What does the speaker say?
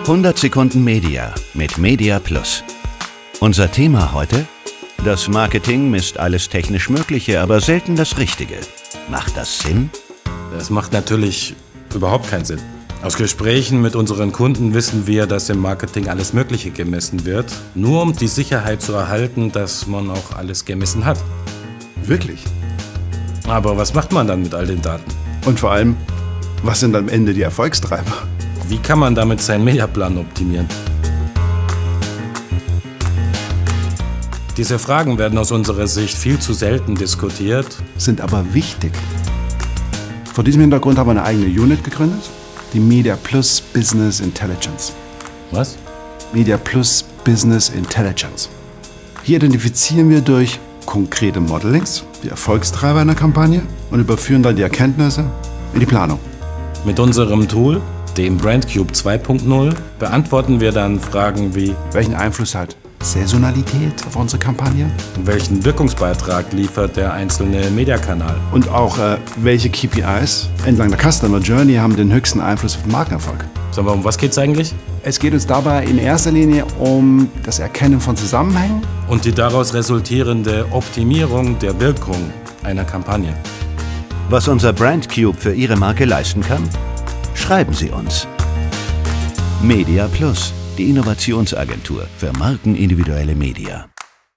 100 Sekunden Media mit Media Plus. Unser Thema heute? Das Marketing misst alles technisch Mögliche, aber selten das Richtige. Macht das Sinn? Das macht natürlich überhaupt keinen Sinn. Aus Gesprächen mit unseren Kunden wissen wir, dass im Marketing alles Mögliche gemessen wird, nur um die Sicherheit zu erhalten, dass man auch alles gemessen hat. Wirklich? Aber was macht man dann mit all den Daten? Und vor allem, was sind am Ende die Erfolgstreiber? Wie kann man damit seinen Mediaplan optimieren? Diese Fragen werden aus unserer Sicht viel zu selten diskutiert. Sind aber wichtig. Vor diesem Hintergrund haben wir eine eigene Unit gegründet, die Media Plus Business Intelligence. Was? Media Plus Business Intelligence. Hier identifizieren wir durch konkrete Modelings die Erfolgstreiber einer Kampagne und überführen dann die Erkenntnisse in die Planung. Mit unserem Tool, dem BrandCube 2.0, beantworten wir dann Fragen wie: Welchen Einfluss hat Saisonalität auf unsere Kampagne? Welchen Wirkungsbeitrag liefert der einzelne Mediakanal? Und auch, welche KPIs entlang der Customer Journey haben den höchsten Einfluss auf den Markenerfolg? Sag mal, um was geht's eigentlich? Es geht uns dabei in erster Linie um das Erkennen von Zusammenhängen Und die daraus resultierende Optimierung der Wirkung einer Kampagne. Was unser BrandCube für Ihre Marke leisten kann? Schreiben Sie uns. Media Plus, die Innovationsagentur für markenindividuelle Media.